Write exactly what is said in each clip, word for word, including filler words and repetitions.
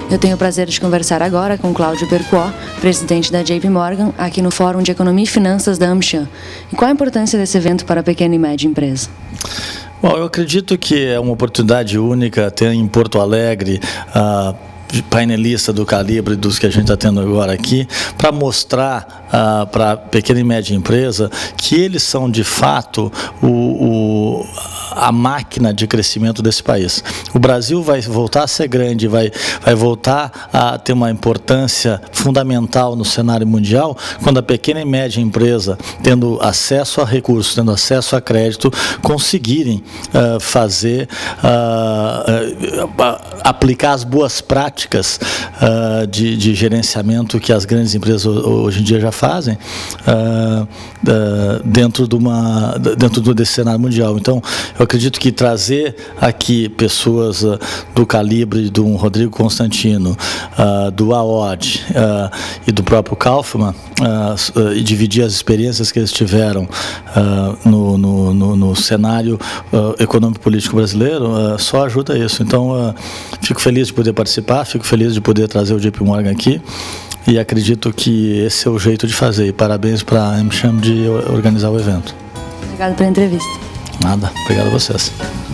Eu tenho o prazer de conversar agora com Cláudio Bercoó, presidente da J P Morgan, aqui no Fórum de Economia e Finanças da AmCham. E qual a importância desse evento para a pequena e média empresa? Bom, eu acredito que é uma oportunidade única ter em Porto Alegre a painelista do calibre dos que a gente está tendo agora aqui, para mostrar uh, para a pequena e média empresa que eles são de fato o, o, a máquina de crescimento desse país. O Brasil vai voltar a ser grande, vai, vai voltar a ter uma importância fundamental no cenário mundial quando a pequena e média empresa, tendo acesso a recursos, tendo acesso a crédito, conseguirem uh, fazer, uh, uh, aplicar as boas práticas Uh, de, de gerenciamento que as grandes empresas hoje em dia já fazem uh, uh, dentro, de uma, dentro desse cenário mundial. Então, eu acredito que trazer aqui pessoas uh, do calibre do Rodrigo Constantino, uh, do A O D uh, e do próprio Kaufman, uh, uh, e dividir as experiências que eles tiveram uh, no, no, no, no cenário uh, econômico-político brasileiro, uh, só ajuda isso. Então, uh, fico feliz de poder participar, fico feliz de poder trazer o J P Morgan aqui e acredito que esse é o jeito de fazer. E parabéns para a AmCham de organizar o evento. Obrigado pela entrevista. Nada, obrigado a vocês.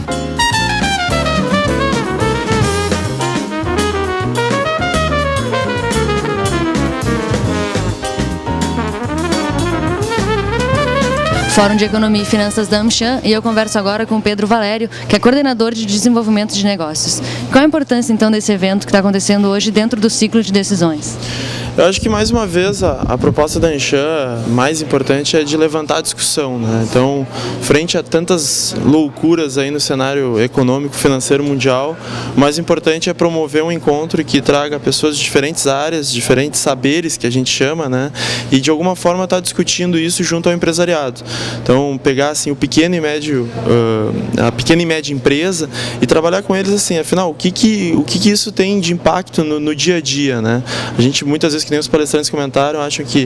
Fórum de Economia e Finanças da AmCham, e eu converso agora com o Pedro Valério, que é coordenador de desenvolvimento de negócios. Qual a importância então desse evento que está acontecendo hoje dentro do ciclo de decisões? Eu acho que mais uma vez a, a proposta da AmCham mais importante é de levantar a discussão, né? Então, frente a tantas loucuras aí no cenário econômico, financeiro mundial, o mais importante é promover um encontro que traga pessoas de diferentes áreas, diferentes saberes que a gente chama, né? E de alguma forma estar tá discutindo isso junto ao empresariado. Então, pegar assim o pequeno e médio, uh, a pequena e média empresa e trabalhar com eles assim, afinal, o que que o que que isso tem de impacto no, no dia a dia, né? A gente muitas vezes, que nem os palestrantes comentaram, acham que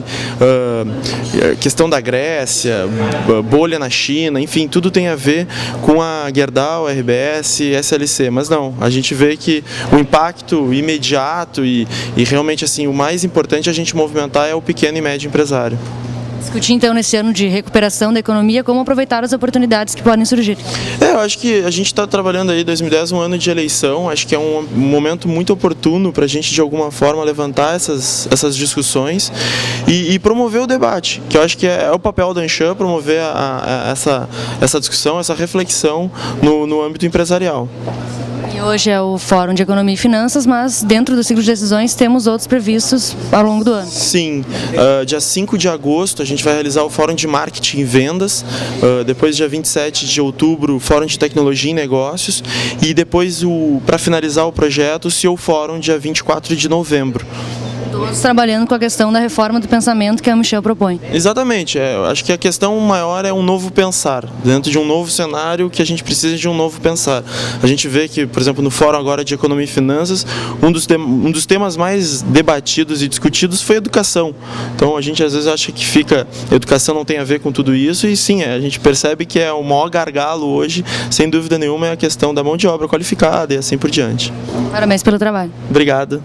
uh, questão da Grécia, bolha na China, enfim, tudo tem a ver com a Gerdau, R B S, S L C, mas não, a gente vê que o impacto imediato e, e realmente assim, o mais importante a gente movimentar é o pequeno e médio empresário. Discutir então nesse ano de recuperação da economia como aproveitar as oportunidades que podem surgir. É, eu acho que a gente está trabalhando aí dois mil e dez, um ano de eleição, acho que é um momento muito oportuno para a gente de alguma forma levantar essas, essas discussões e, e promover o debate, que eu acho que é, é o papel da AmCham, promover a, a, essa, essa discussão, essa reflexão no, no âmbito empresarial. E hoje é o Fórum de Economia e Finanças, mas dentro do ciclo de decisões temos outros previstos ao longo do ano. Sim, uh, dia cinco de agosto a gente vai realizar o Fórum de Marketing e Vendas, uh, depois dia vinte e sete de outubro o Fórum de Tecnologia e Negócios e depois, para finalizar o projeto, o C E O Fórum dia vinte e quatro de novembro. Todos trabalhando com a questão da reforma do pensamento que a AmCham propõe. Exatamente, é, eu acho que a questão maior é um novo pensar, dentro de um novo cenário que a gente precisa de um novo pensar. A gente vê que, por exemplo, no Fórum agora de Economia e Finanças, um dos, um dos temas mais debatidos e discutidos foi educação. Então a gente às vezes acha que fica, educação não tem a ver com tudo isso, e sim, a gente percebe que é o maior gargalo hoje, sem dúvida nenhuma, é a questão da mão de obra qualificada e assim por diante. Parabéns pelo trabalho. Obrigado.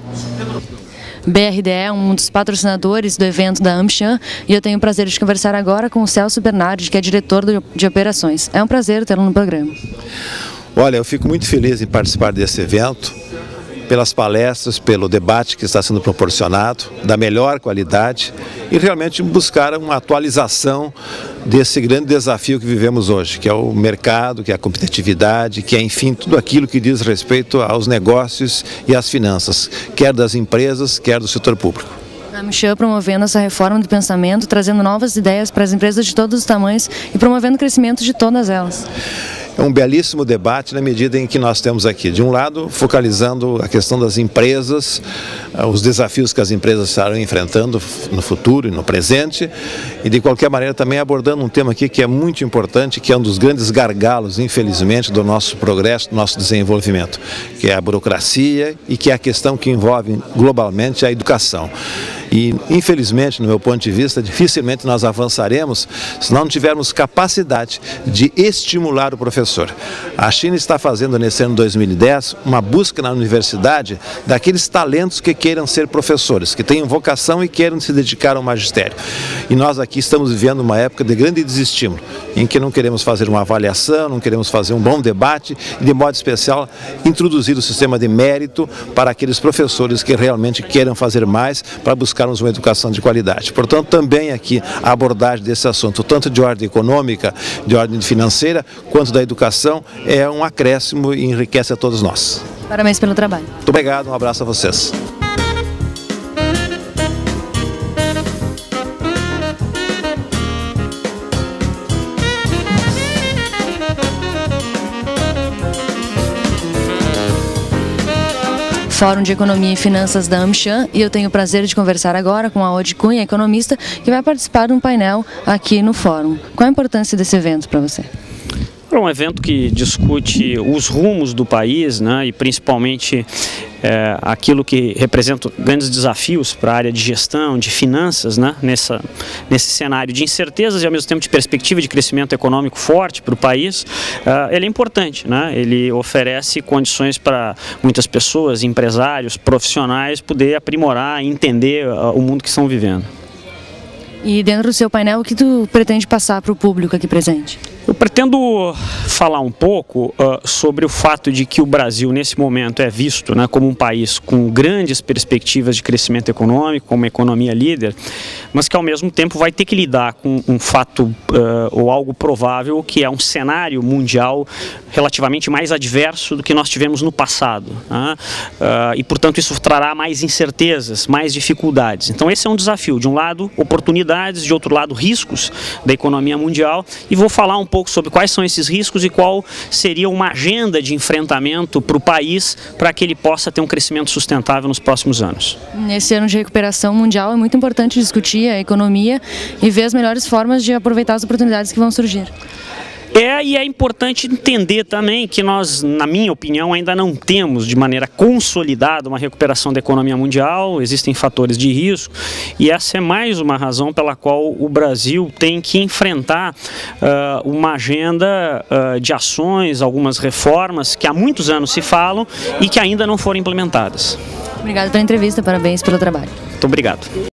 B R D E é um dos patrocinadores do evento da AmCham e eu tenho o prazer de conversar agora com o Celso Bernardi, que é diretor de operações. É um prazer tê-lo no programa. Olha, eu fico muito feliz em participar desse evento, pelas palestras, pelo debate que está sendo proporcionado, da melhor qualidade e realmente buscar uma atualização desse grande desafio que vivemos hoje, que é o mercado, que é a competitividade, que é, enfim, tudo aquilo que diz respeito aos negócios e às finanças, quer das empresas, quer do setor público. A AmCham promovendo essa reforma do pensamento, trazendo novas ideias para as empresas de todos os tamanhos e promovendo o crescimento de todas elas. É um belíssimo debate na medida em que nós temos aqui, de um lado, focalizando a questão das empresas, os desafios que as empresas estarão enfrentando no futuro e no presente, e de qualquer maneira também abordando um tema aqui que é muito importante, que é um dos grandes gargalos, infelizmente, do nosso progresso, do nosso desenvolvimento, que é a burocracia e que é a questão que envolve globalmente a educação. E, infelizmente, no meu ponto de vista, dificilmente nós avançaremos se não tivermos capacidade de estimular o professor. A China está fazendo, nesse ano dois mil e dez, uma busca na universidade daqueles talentos que queiram ser professores, que tenham vocação e queiram se dedicar ao magistério. E nós aqui estamos vivendo uma época de grande desestímulo, em que não queremos fazer uma avaliação, não queremos fazer um bom debate e, de modo especial, introduzir o sistema de mérito para aqueles professores que realmente queiram fazer mais para buscarmos uma educação de qualidade. Portanto, também aqui a abordagem desse assunto, tanto de ordem econômica, de ordem financeira, quanto da educação, é um acréscimo e enriquece a todos nós. Parabéns pelo trabalho. Muito obrigado, um abraço a vocês. Fórum de Economia e Finanças da AmCham, e eu tenho o prazer de conversar agora com a Ode Cunha, economista, que vai participar de um painel aqui no fórum. Qual a importância desse evento para você? É um evento que discute os rumos do país, né, e principalmente é, aquilo que representa grandes desafios para a área de gestão, de finanças, né, nessa, nesse cenário de incertezas e ao mesmo tempo de perspectiva de crescimento econômico forte para o país. Uh, ele é importante, né, ele oferece condições para muitas pessoas, empresários, profissionais, poder aprimorar e entender uh, o mundo que estão vivendo. E dentro do seu painel, o que tu pretende passar para o público aqui presente? Eu pretendo falar um pouco uh, sobre o fato de que o Brasil, nesse momento, é visto, né, como um país com grandes perspectivas de crescimento econômico, como uma economia líder, mas que, ao mesmo tempo, vai ter que lidar com um fato uh, ou algo provável, que é um cenário mundial relativamente mais adverso do que nós tivemos no passado. Né? Uh, e, portanto, isso trará mais incertezas, mais dificuldades. Então, esse é um desafio. De um lado, oportunidades, de outro lado, riscos da economia mundial. E vou falar um pouco sobre quais são esses riscos e qual seria uma agenda de enfrentamento para o país para que ele possa ter um crescimento sustentável nos próximos anos. Nesse ano de recuperação mundial é muito importante discutir a economia e ver as melhores formas de aproveitar as oportunidades que vão surgir. É, e é importante entender também que nós, na minha opinião, ainda não temos de maneira consolidada uma recuperação da economia mundial, existem fatores de risco, e essa é mais uma razão pela qual o Brasil tem que enfrentar uh, uma agenda uh, de ações, algumas reformas que há muitos anos se falam e que ainda não foram implementadas. Obrigado pela entrevista, parabéns pelo trabalho. Muito obrigado.